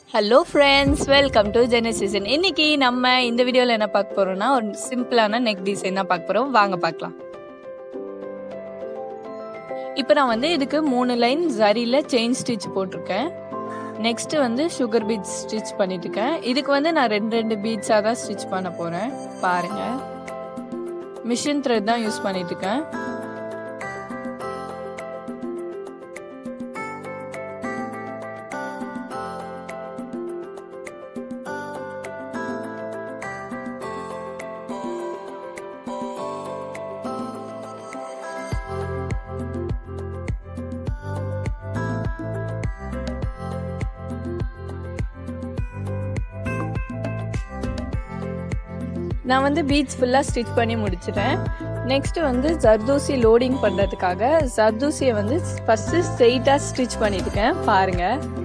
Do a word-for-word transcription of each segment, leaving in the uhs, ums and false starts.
Hello friends, welcome to Genesis. இன்னைக்கு நம்ம இந்த வீடியோல என்ன பார்க்க போறோம்னா ஒரு சிம்பிளான neck design தான் பார்க்க போறோம். வாங்க பார்க்கலாம். இப்போ நான் வந்து இதுக்கு மூணு லைன் ஜரியில செயின் ஸ்டிட்ச் போட்டுருக்கேன். நெக்ஸ்ட் வந்து sugar beads ஸ்டிட்ச் பண்ணிட்டு இருக்கேன். இதுக்கு வந்து நான் ரெண்டு ரெண்டு பீட்ஸா தான் ஸ்டிட்ச் பண்ண போறேன். பாருங்க. மிஷின் த்ரெட் தான் யூஸ் பண்ணிட்டு இருக்கேன். நான் வந்து பீட்ஸ் ஃபுல்லா ஸ்டிட்ச் பண்ணி முடிச்சிட்டேன். நெக்ஸ்ட் வந்து ஜர்தோசி லோடிங் பண்றதுக்காக ஜர்தோசியை வந்து ஃபர்ஸ்ட் ஸ்ட்ரெயிட்டா ஸ்டிட்ச் பண்ணிருக்கேன். பாருங்க,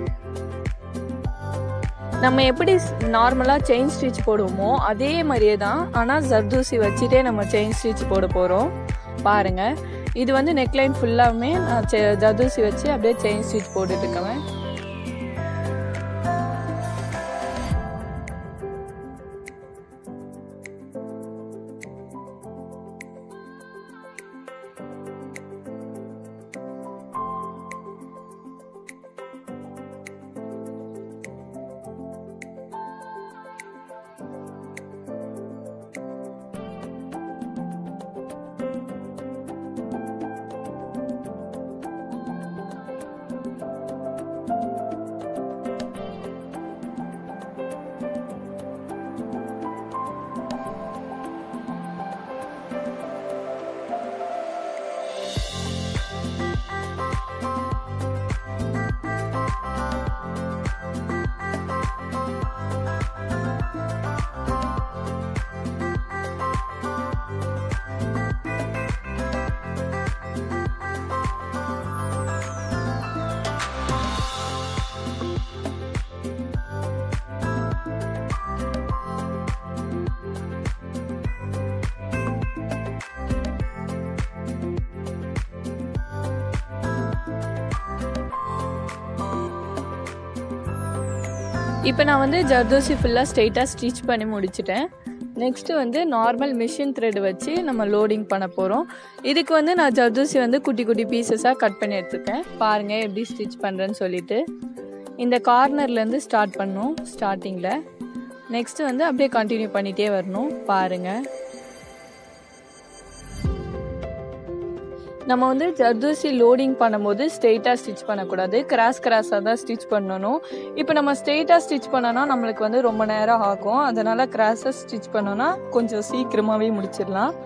நம்ம எப்படி நார்மலா செயின் ஸ்டிட்ச் போடுவோமோ அதே மாதிரியே தான், ஆனா ஜர்தோசி வச்சுட்டே நம்ம செயின் ஸ்டிட்ச் போட போறோம். பாருங்க, இது வந்து நெக்லைன் ஃபுல்லாமே நான் ஜர்தோசி வச்சு அப்படியே செயின் ஸ்டிட்ச் போட்டுட்டு இருக்கேன். இப்போ நான் வந்து ஜர்தோசி ஃபுல்லாக ஸ்ட்ரெயிட்டாக ஸ்டிச் பண்ணி முடிச்சிட்டேன். நெக்ஸ்ட் வந்து நார்மல் மிஷின் த்ரெட் வச்சு நம்ம லோடிங் பண்ண போகிறோம். இதுக்கு வந்து நான் ஜர்தோசி வந்து குட்டி குட்டி பீசஸாக கட் பண்ணி எடுத்துருக்கேன். பாருங்கள் எப்படி ஸ்டிச் பண்ணுறேன்னு சொல்லிட்டு. இந்த கார்னர்லேருந்து ஸ்டார்ட் பண்ணணும் ஸ்டார்டிங்கில். நெக்ஸ்ட்டு வந்து அப்படியே கண்டினியூ பண்ணிகிட்டே வரணும். பாருங்கள், நம்ம வந்து ஜர்தோசி லோடிங் பண்ணும்போது ஸ்ட்ரெயிட்டாக ஸ்டிச் பண்ணக்கூடாது, கிராஸ் கிராஸாக தான் ஸ்டிச் பண்ணணும். இப்போ நம்ம ஸ்ட்ரெயிட்டாக ஸ்டிச் பண்ணோன்னா நம்மளுக்கு வந்து ரொம்ப நேரம் ஆகும். அதனால் கிராஸாக ஸ்டிச் பண்ணோன்னா கொஞ்சம் சீக்கிரமாகவே முடிச்சிடலாம்.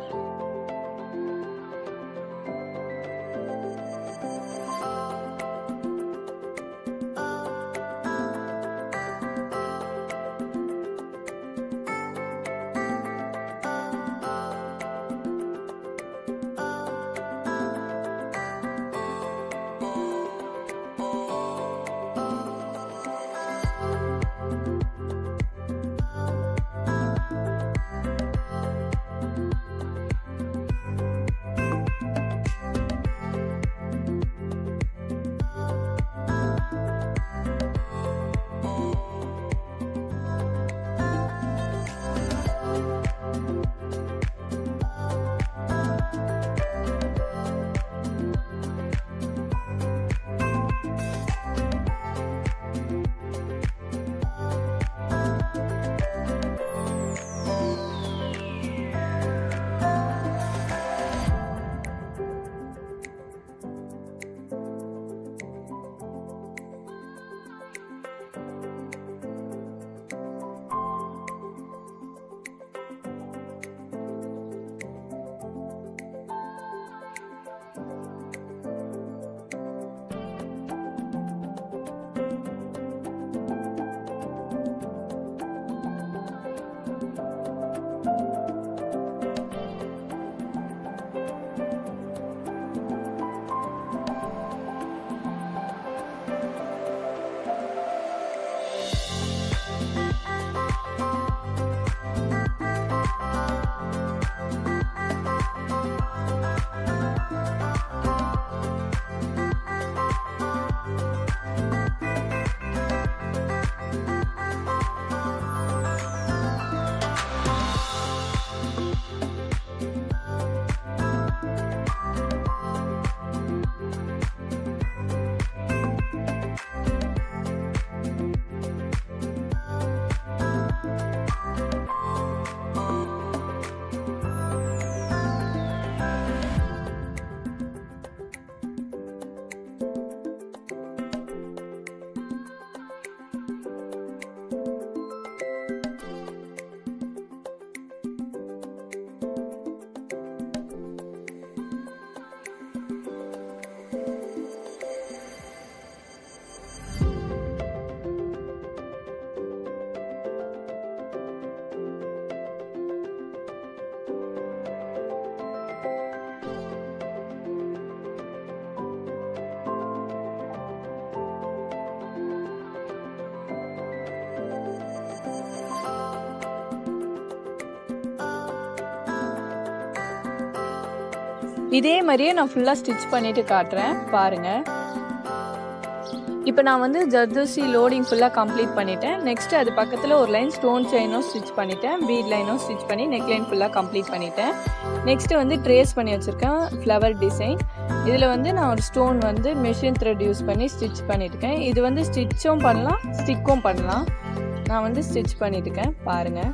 இதே மாதிரியே நான் ஃபுல்லாக ஸ்டிச் பண்ணிவிட்டு காட்டுறேன் பாருங்கள். இப்போ நான் வந்து ஜர்தோசி லோடிங் ஃபுல்லாக கம்ப்ளீட் பண்ணிட்டேன். நெக்ஸ்ட் அது பக்கத்தில் ஒரு லைன் ஸ்டோன் செயினும் ஸ்டிச் பண்ணிட்டேன், பீட் லைனும் ஸ்டிச் பண்ணி நெக் லைன் ஃபுல்லாக கம்ப்ளீட் பண்ணிட்டேன். நெக்ஸ்ட்டு வந்து ட்ரேஸ் பண்ணி வச்சுருக்கேன் ஃப்ளவர் டிசைன். இதில் வந்து நான் ஒரு ஸ்டோன் வந்து மெஷின் த்ரெட் யூஸ் பண்ணி ஸ்டிச் பண்ணியிருக்கேன். இது வந்து ஸ்டிச்சும் பண்ணலாம், ஸ்டிக்கும் பண்ணலாம். நான் வந்து ஸ்டிச் பண்ணியிருக்கேன் பாருங்கள்.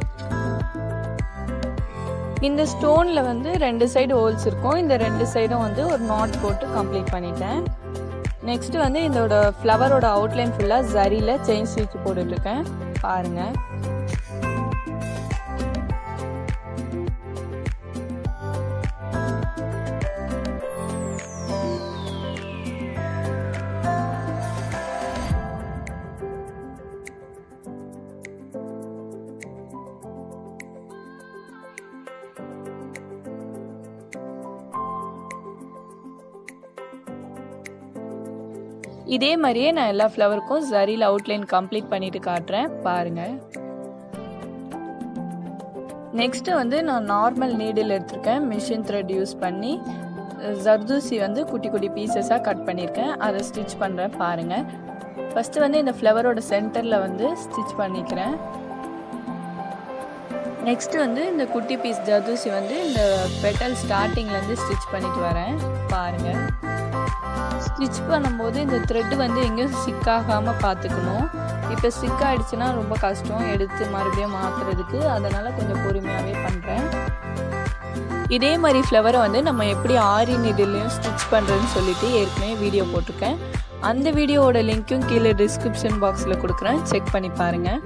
இந்த ஸ்டோனில் வந்து ரெண்டு சைடு ஹோல்ஸ் இருக்கும். இந்த ரெண்டு சைடும் வந்து ஒரு நாட் போட்டு கம்ப்ளீட் பண்ணிட்டேன். நெக்ஸ்ட்டு வந்து இதோட ஃப்ளவரோட அவுட்லைன் ஃபுல்லாக ஜரியில் செயின் ஸ்டிச் போட்டுட்ருக்கேன் பாருங்கள். இதே மாதிரியே நான் எல்லா ஃப்ளவருக்கும் ஜரியில் அவுட்லைன் கம்ப்ளீட் பண்ணிட்டு காட்டுறேன் பாருங்கள். நெக்ஸ்ட்டு வந்து நான் நார்மல் நீடில் எடுத்திருக்கேன். மிஷின் த்ரெட் யூஸ் பண்ணி ஜர்தோசி வந்து குட்டி குட்டி பீசஸாக கட் பண்ணியிருக்கேன். அதை ஸ்டிச் பண்ணுறேன் பாருங்கள். ஃபஸ்ட்டு வந்து இந்த ஃப்ளவரோட சென்டரில் வந்து ஸ்டிச் பண்ணிக்கிறேன். நெக்ஸ்ட்டு வந்து இந்த குட்டி பீஸ் ஜர்தோசி வந்து இந்த பெட்டல் ஸ்டார்டிங்லேருந்து ஸ்டிச் பண்ணிட்டு வரேன் பாருங்கள். ஸ்டிச் பண்ணும்போது இந்த த்ரெட்டு வந்து எங்கேயும் சிக்காகாமல் பார்த்துக்கணும். இப்போ சிக் ஆகிடுச்சுன்னா ரொம்ப கஷ்டம் எடுத்து மறுபடியும் மாற்றுறதுக்கு, அதனால் கொஞ்சம் பொறுமையாகவே பண்ணுறேன். இதே மாதிரி ஃப்ளவரை வந்து நம்ம எப்படி ஆரி நீடிலையும் ஸ்டிச் பண்ணுறதுன்னு சொல்லிட்டு ஏற்கனவே வீடியோ போட்டிருக்கேன். அந்த வீடியோவோட லிங்க்கும் கீழே டிஸ்கிரிப்ஷன் பாக்ஸில் கொடுக்குறேன், செக் பண்ணி பாருங்கள்.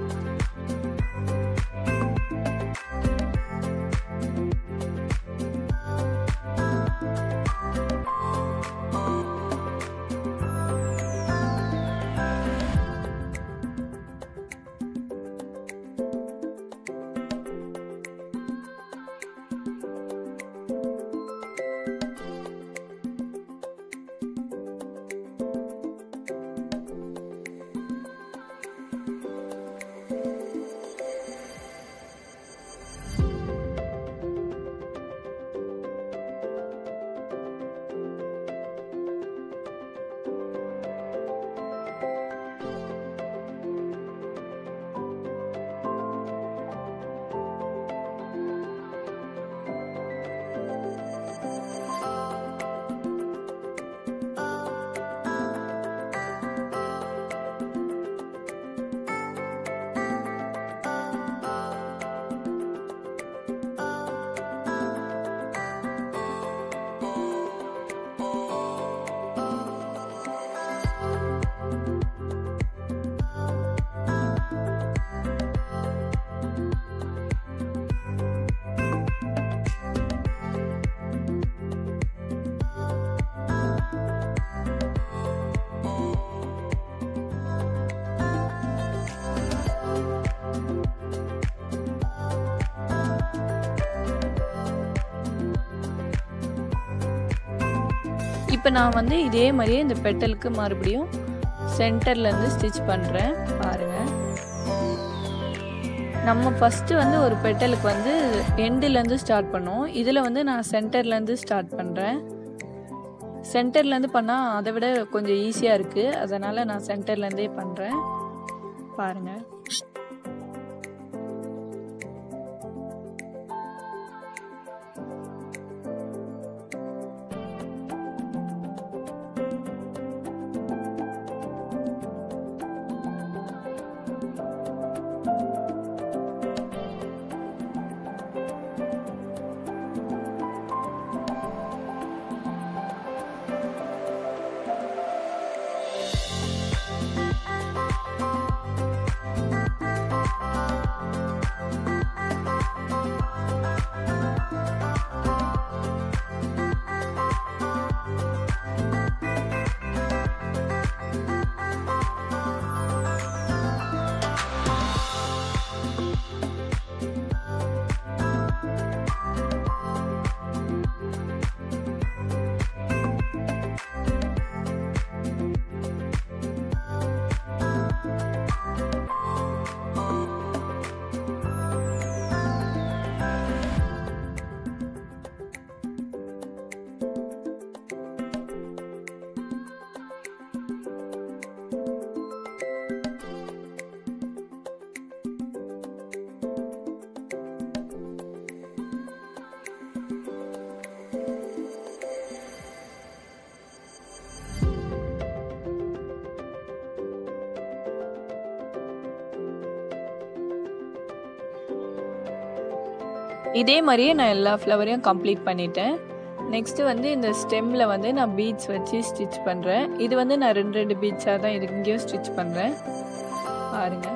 இப்போ நான் வந்து இதே மாதிரியே இந்த பெட்டலுக்கு மறுபடியும் சென்டர்லேருந்து ஸ்டிச் பண்ணுறேன் பாருங்கள். நம்ம ஃபஸ்ட்டு வந்து ஒரு பெட்டலுக்கு வந்து எண்டுலேருந்து ஸ்டார்ட் பண்ணோம். இதில் வந்து நான் சென்டர்லேருந்து ஸ்டார்ட் பண்ணுறேன். சென்டர்லேருந்து பண்ணால் அதை விட கொஞ்சம் ஈஸியாக இருக்குது, அதனால் நான் சென்டர்லேருந்தே பண்ணுறேன் பாருங்கள். இதே மாதிரியே நான் எல்லா ஃப்ளவரையும் கம்ப்ளீட் பண்ணிட்டேன். நெக்ஸ்ட்டு வந்து இந்த ஸ்டெம்மில் வந்து நான் பீட்ஸ் வச்சு ஸ்டிச் பண்ணுறேன். இது வந்து நான் ரெண்டு ரெண்டு பீட்ஸாக தான் இது இங்கேயும் ஸ்டிச் பண்ணுறேன் பாருங்கள்.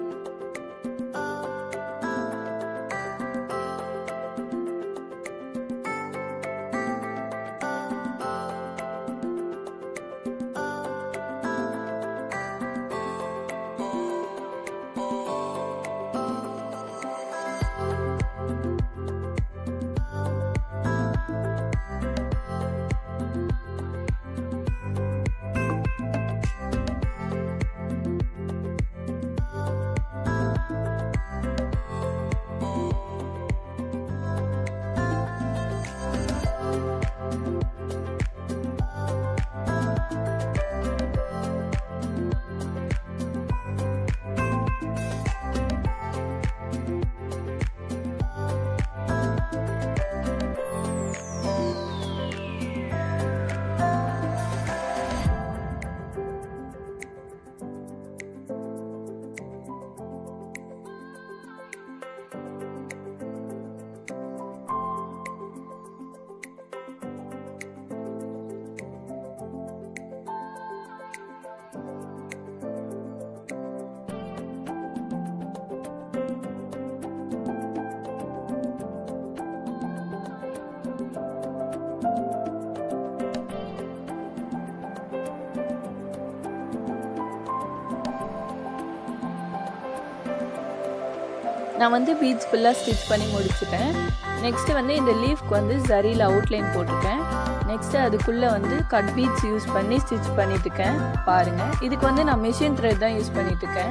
நான் வந்து பீட்ஸ் ஃபுல்லாக ஸ்டிச் பண்ணி முடிச்சிட்டேன். நெக்ஸ்ட்டு வந்து இந்த லீஃப்க்கு வந்து ஜரியில் அவுட்லைன் போட்டிருக்கேன். நெக்ஸ்ட்டு அதுக்குள்ளே வந்து கட் பீட்ஸ் யூஸ் பண்ணி ஸ்டிச் பண்ணிட்டுருக்கேன் பாருங்கள். இதுக்கு வந்து நான் மிஷின் த்ரெட் தான் யூஸ் பண்ணிட்டுருக்கேன்.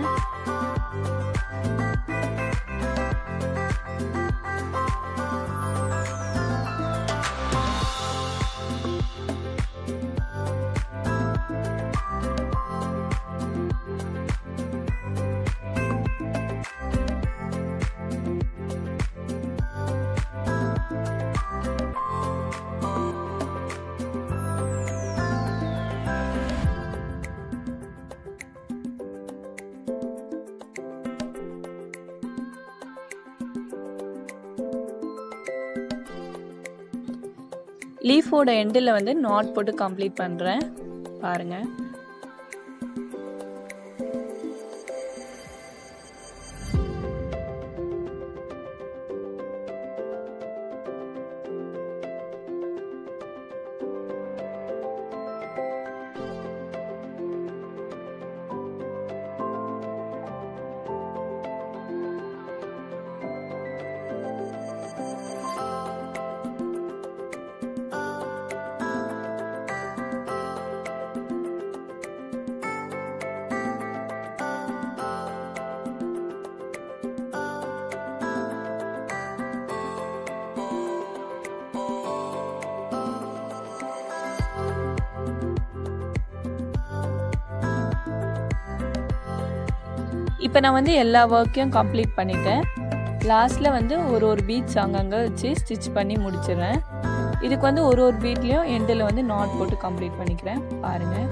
லீஃபோட எண்டில் வந்து நாட் போட்டு கம்ப்ளீட் பண்ணுறேன் பாருங்கள். இப்போ நான் வந்து எல்லா ஒர்க்கையும் கம்ப்ளீட் பண்ணிட்டேன். லாஸ்ட்டில் வந்து ஒரு ஒரு பீட்ஸ் அங்கங்கே வச்சு ஸ்டிச் பண்ணி முடிச்சிடுறேன். இதுக்கு வந்து ஒரு ஒரு பீட்லேயும் எண்டில் வந்து நாட் போட்டு கம்ப்ளீட் பண்ணிக்கிறேன் பாருங்கள்.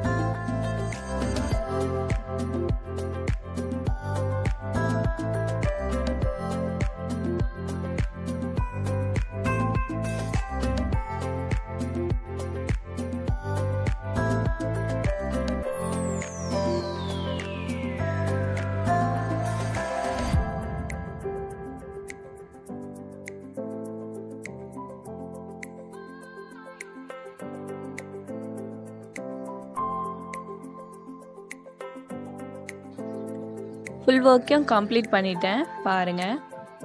ஃபுல் ஒர்க்கையும் கம்ப்ளீட் பண்ணிட்டேன் பாருங்கள்.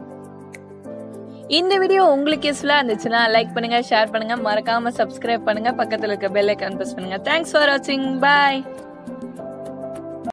இந்த வீடியோ உங்களுக்கு யூஸ்ஃபுல்லாக இருந்துச்சுன்னா லைக் பண்ணுங்கள், ஷேர் பண்ணுங்கள், மறக்காமல் சப்ஸ்கிரைப் பண்ணுங்கள், பக்கத்தில் இருக்க பெல் ஐக்கான் ப்ரெஸ் பண்ணுங்கள். தேங்க்ஸ் ஃபார் வாட்சிங். பாய்.